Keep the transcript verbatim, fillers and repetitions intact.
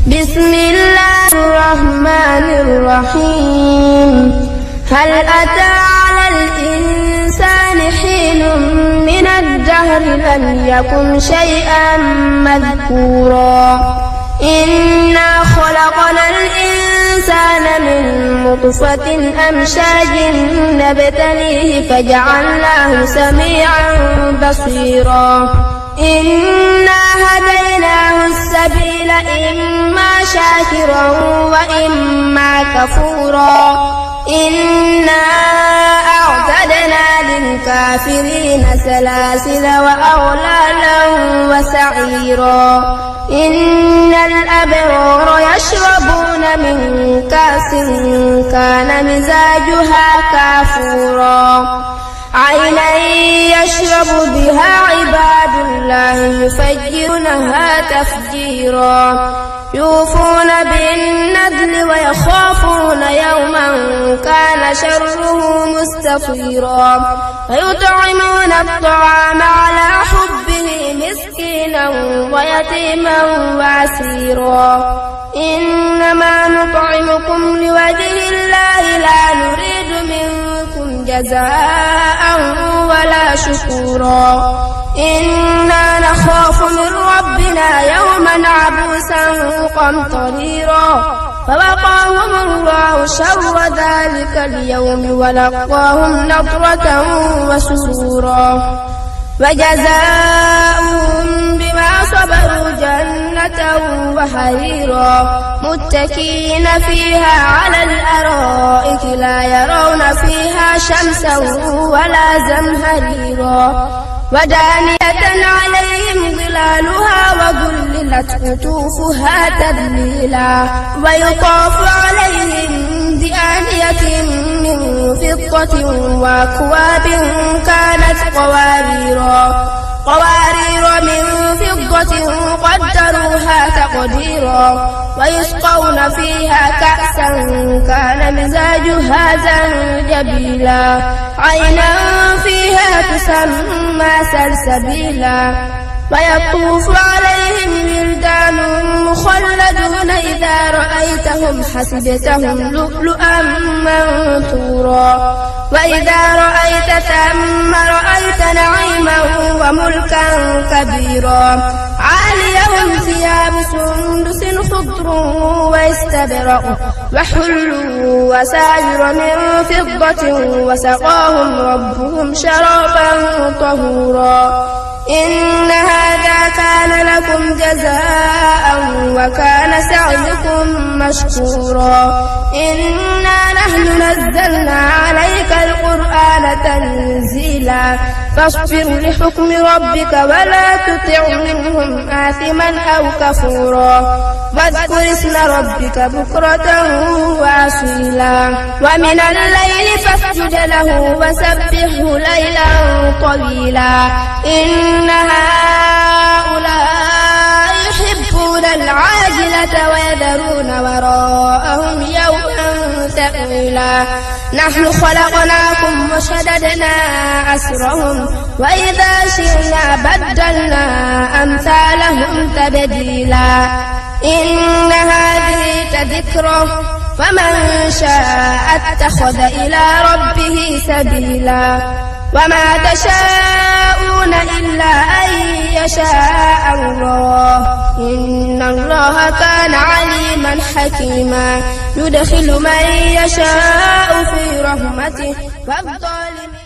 بسم الله الرحمن الرحيم هل أتى على الإنسان حين من الدهر لم يكن شيئا مذكورا إنا خلقنا الإنسان من نطفة أمشاج نبتليه فجعلناه سميعا بصيرا إنا هديناه السبيل إما شاكرا وإما كفورا إنا أعتدنا للكافرين سلاسل وأغلالا وسعيرا إن الأبرار يشربون من كأس كان مزاجها كافورا عينا يشرب بها عباد الله يفجرونها تفجيرا يوفون بالنذر ويخافون يوما كان شره مستطيرا ويطعمون الطعام على حبه مسكينا ويتيما واسيرا إنما نطعمكم لوجه الله لا نريد منكم جزاء ولا شكورا إنا نخاف من ربنا يوما عبوسا قمطريرا فوقاهم الله شر ذلك اليوم ولقاهم نضرة وسرورا وجزاؤهم بما صبروا جنة وحريرا متكئين فيها على الأرائك لا يرون فيها شمسا ولا زمهريرا ودانية عليهم ظلالها وذللت قطوفها تذليلا ويطاف عليهم بآنية من فضة وأكواب كانت قواريرا قوارير من فضة قدروها تقديرا ويسقون فيها كأسا كان مزاجها زنجبيلا عينا فيها تسمى سلسبيلا ويطوف عليهم ولدان مخلدون إذا رأيتهم حسبتهم لؤلؤا منثورا وإذا رأيت ثم رأيت نعيما وملكا كبيرا عاليهم ثياب سندس خضر واستبرق وحلوا وساجر من فضة وسقاهم ربهم شرابا طهورا إن هذا كان لكم جزاء وكان سعيكم مشكورا إنا نحن نزلنا عليك القرآن تنزيلا فاصبر لحكم ربك ولا تطع منهم آثما أو كفورا واذكر اسم ربك بكرة وأصيلا ومن الليل فاسجد له وسبحه ليلا طويلا إن هؤلاء يحبون العاجلة ويذرون وراءهم يوما ثقيلا نحن خلقناكم وشددنا أسرهم وإذا شئنا بدلنا أمثالهم تبديلا إن هذه تذكرة فمن شاء اتخذ إلى ربه سبيلا وما تشاءون إلا أن يشاء الله إن الله كان عليما حكيما يدخل من يشاء في رحمته والظالمين